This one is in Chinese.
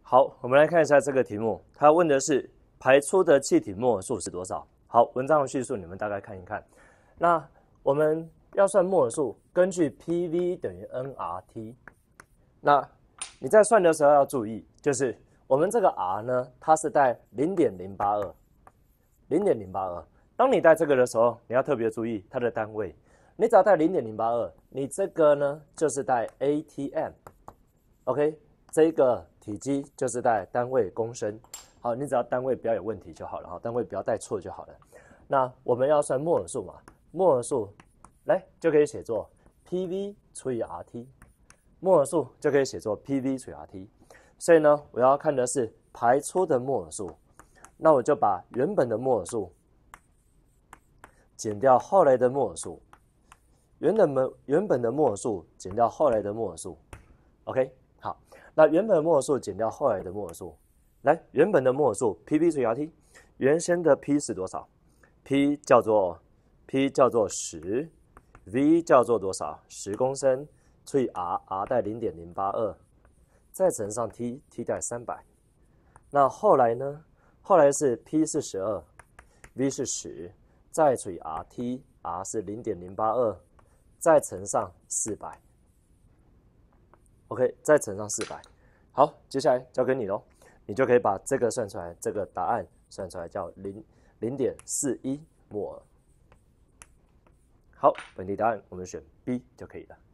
好，我们来看一下这个题目，它问的是排出的气体摩尔数是多少？好，文章的叙述你们大概看一看。那我们要算摩尔数，根据 PV 等于 nRT。那你在算的时候要注意，就是我们这个 R 呢，它是带0.082，0.082。当你带这个的时候，你要特别注意它的单位。你只要带0.082，你这个呢就是带 ATM。OK， 这个体积就是带单位公升。好，你只要单位不要有问题就好了哈，单位不要带错就好了。那我们要算摩尔数嘛，摩尔数来就可以写作 PV 除以 RT。摩尔数就可以写作 PV 除以 RT， 所以呢，我要看的是排出的摩尔数，那我就把原本的摩尔数减掉后来的摩尔数，原本的摩尔数减掉后来的摩尔数 ，OK， 好，那原本的摩尔数减掉后来的摩尔数，来，原本的摩尔数 PV 除以 RT， 原先的 P 是多少 ？P 叫做10 ，V 叫做多少？10公升。除以 R 带0.082，再乘上 T 带300。那后来呢？后来是 P 是12，V 是10，再除以 R 是0.082，再乘上400。OK， 再乘上400。好，接下来交给你咯，你就可以把这个算出来，这个答案算出来叫0.41摩尔。好，本题答案我们选 B 就可以了。